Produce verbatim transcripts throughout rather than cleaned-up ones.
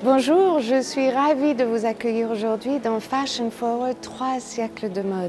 Bonjour, je suis ravie de vous accueillir aujourd'hui dans Fashion Forward, trois siècles de mode.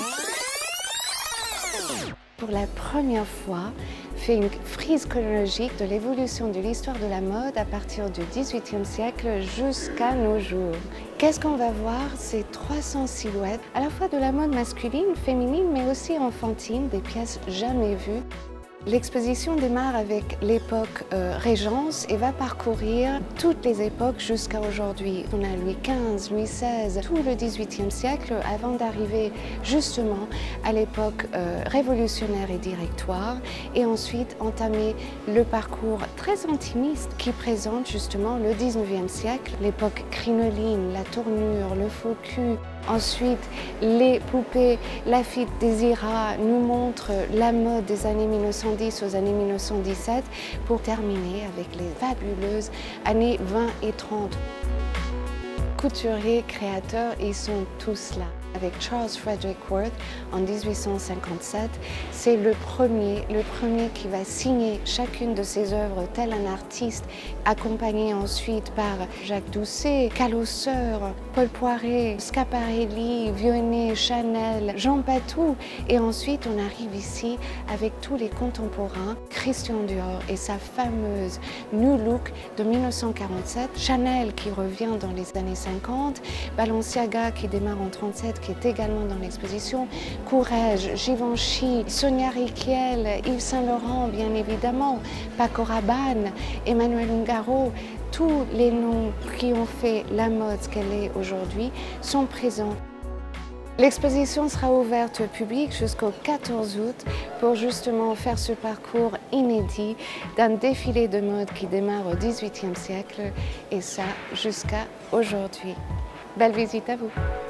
Pour la première fois, fait une frise chronologique de l'évolution de l'histoire de la mode à partir du dix-huitième siècle jusqu'à nos jours. Qu'est-ce qu'on va voir? C'est trois cents silhouettes, à la fois de la mode masculine, féminine, mais aussi enfantine, des pièces jamais vues. L'exposition démarre avec l'époque euh, Régence et va parcourir toutes les époques jusqu'à aujourd'hui. On a Louis quinze, Louis seize, tout le dix-huitième siècle avant d'arriver justement à l'époque euh, révolutionnaire et directoire et ensuite entamer le parcours très intimiste qui présente justement le dix-neuvième siècle, l'époque crinoline, la tournure, le faux cul. Ensuite, les poupées Lafitte Désirat nous montrent la mode des années mille neuf cent dix aux années mille neuf cent dix-sept pour terminer avec les fabuleuses années vingt et trente. Couturiers, créateurs, ils sont tous là. Avec Charles Frederick Worth en mille huit cent cinquante-sept, c'est le premier, le premier qui va signer chacune de ses œuvres tel un artiste, accompagné ensuite par Jacques Doucet, Calosseur, Paul Poiret, Schiaparelli, Vionnet, Chanel, Jean Patou. Et ensuite, on arrive ici avec tous les contemporains, Christian Dior et sa fameuse New Look de mille neuf cent quarante-sept, Chanel qui revient dans les années cinquante, Balenciaga qui démarre en trente-sept, qui est également dans l'exposition, Courrèges, Givenchy, Sonia Rykiel, Yves Saint Laurent bien évidemment, Paco Rabanne, Emmanuel Ungaro, tous les noms qui ont fait la mode ce qu'elle est aujourd'hui sont présents. L'exposition sera ouverte au public jusqu'au quatorze août pour justement faire ce parcours inédit d'un défilé de mode qui démarre au dix-huitième siècle et ça jusqu'à aujourd'hui. Belle visite à vous!